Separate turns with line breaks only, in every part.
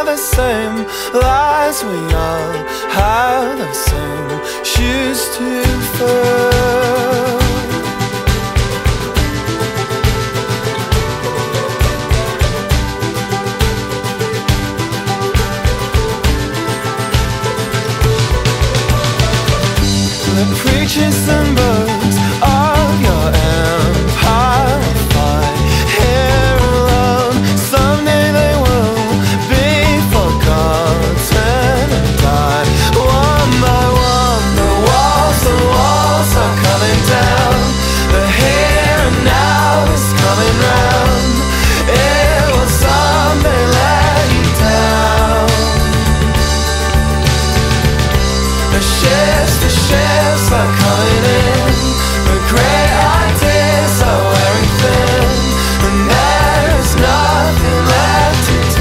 are the same lies, we all have the same shoes to fill. The preachers and books of your empire will fight here alone. Someday they will be forgotten and die. One by one the walls are coming down. The here and now is coming round. It will someday let you down. The ships are coming in. The great ideas are wearing thin, and there is nothing left to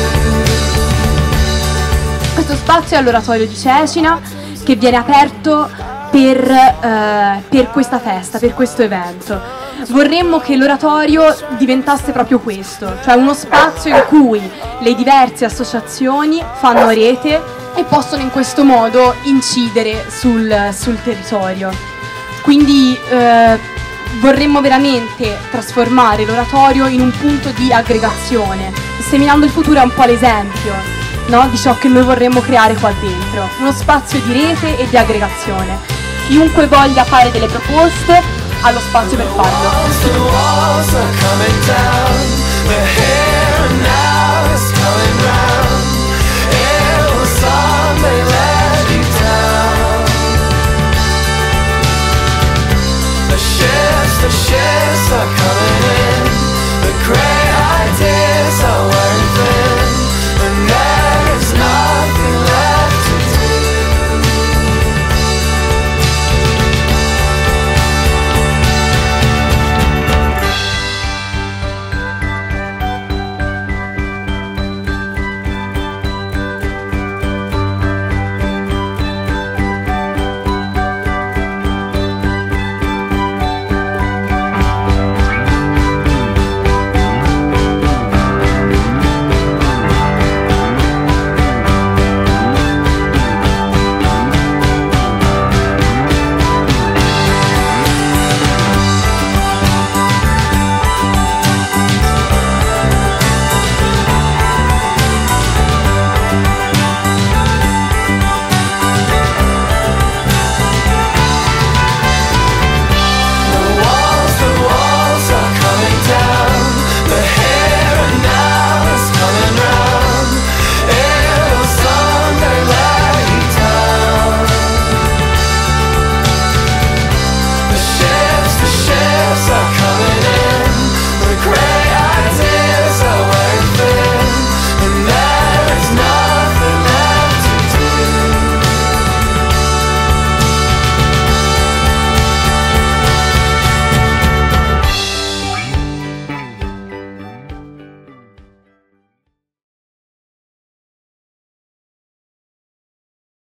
do.
Questo spazio è all'oratorio di Cecina, che viene aperto per questa festa, per questo evento. Vorremmo che l'oratorio diventasse proprio questo, cioè uno spazio in cui le diverse associazioni fanno rete e possono in questo modo incidere sul territorio. Quindi vorremmo veramente trasformare l'oratorio in un punto di aggregazione. Seminando il futuro è un po' l'esempio, no, di ciò che noi vorremmo creare qua dentro, uno spazio di rete e di aggregazione. Chiunque voglia fare delle proposte ha lo spazio per farlo.